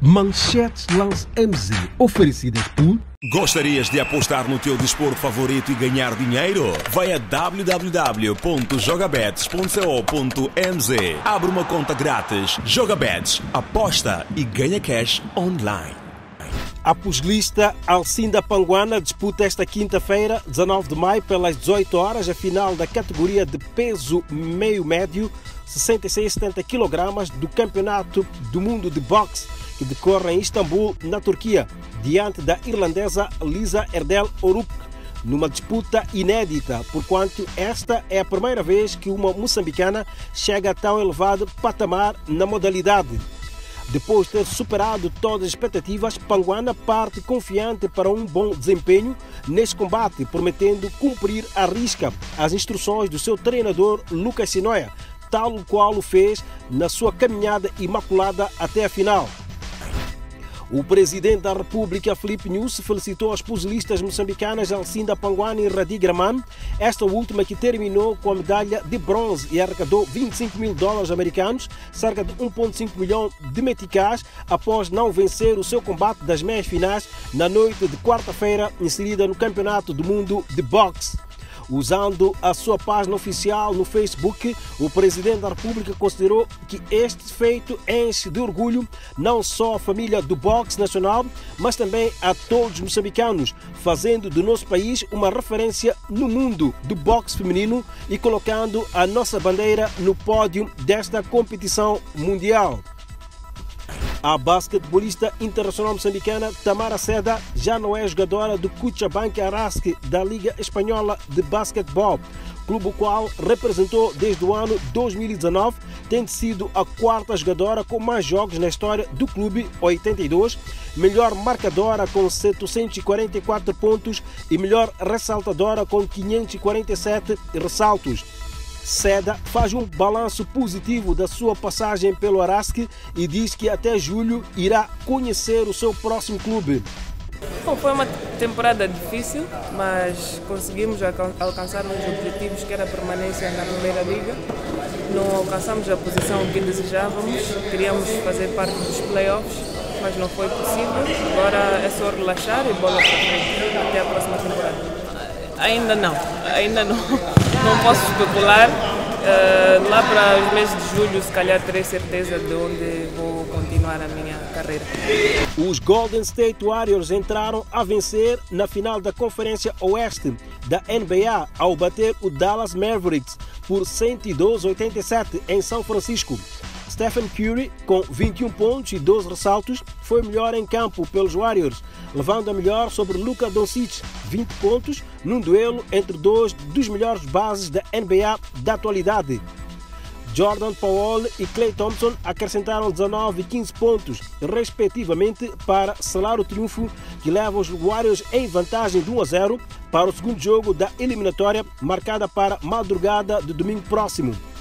Manchetes Lance MZ, oferecidas por... Gostarias de apostar no teu desporto favorito e ganhar dinheiro? Vai a www.jogabets.co.mz. Abre uma conta grátis. Jogabets, aposta e ganha cash online. A pugilista Alcinda Panguana disputa esta quinta-feira, 19 de maio, pelas 18 horas, a final da categoria de peso meio-médio, 66-70 kg, do Campeonato do Mundo de Boxe, que decorre em Istambul, na Turquia, diante da irlandesa Lisa Erdel Oruk, numa disputa inédita, porquanto esta é a primeira vez que uma moçambicana chega a tão elevado patamar na modalidade. Depois de ter superado todas as expectativas, Panguana parte confiante para um bom desempenho neste combate, prometendo cumprir à risca as instruções do seu treinador Lucas Sinoia, tal qual o fez na sua caminhada imaculada até a final. O presidente da República, Filipe Nyusi, felicitou as pugilistas moçambicanas Alcinda Panguana e Radi Graman, esta última que terminou com a medalha de bronze e arrecadou $25 mil americanos, cerca de 1,5 milhão de meticais, após não vencer o seu combate das meias finais na noite de quarta-feira, inserida no Campeonato do Mundo de Boxe. Usando a sua página oficial no Facebook, o presidente da República considerou que este feito enche de orgulho não só a família do boxe nacional, mas também a todos os moçambicanos, fazendo do nosso país uma referência no mundo do boxe feminino e colocando a nossa bandeira no pódio desta competição mundial. A basquetebolista internacional moçambicana Tamara Seda já não é jogadora do Cochabamba Araski da Liga Espanhola de Basquetebol, clube o qual representou desde o ano 2019, tendo sido a quarta jogadora com mais jogos na história do clube, 82, melhor marcadora com 744 pontos e melhor ressaltadora com 547 ressaltos. Seda faz um balanço positivo da sua passagem pelo Araski e diz que até julho irá conhecer o seu próximo clube. Bom, foi uma temporada difícil, mas conseguimos alcançar uns objetivos, que era a permanência na Primeira Liga. Não alcançamos a posição que desejávamos, queríamos fazer parte dos playoffs, mas não foi possível. Agora é só relaxar e bola para frente até a próxima temporada. Ainda não. Não posso especular. Lá para os meses de julho, se calhar terei certeza de onde vou continuar a minha carreira. Os Golden State Warriors entraram a vencer na final da Conferência Oeste da NBA ao bater o Dallas Mavericks por 112-87 em São Francisco. Stephen Curry, com 21 pontos e 12 ressaltos, foi melhor em campo pelos Warriors, levando a melhor sobre Luka Doncic, 20 pontos, num duelo entre dois dos melhores bases da NBA da atualidade. Jordan Poole e Klay Thompson acrescentaram 19 e 15 pontos, respectivamente, para selar o triunfo que leva os Warriors em vantagem de 1-0 para o segundo jogo da eliminatória, marcada para a madrugada do domingo próximo.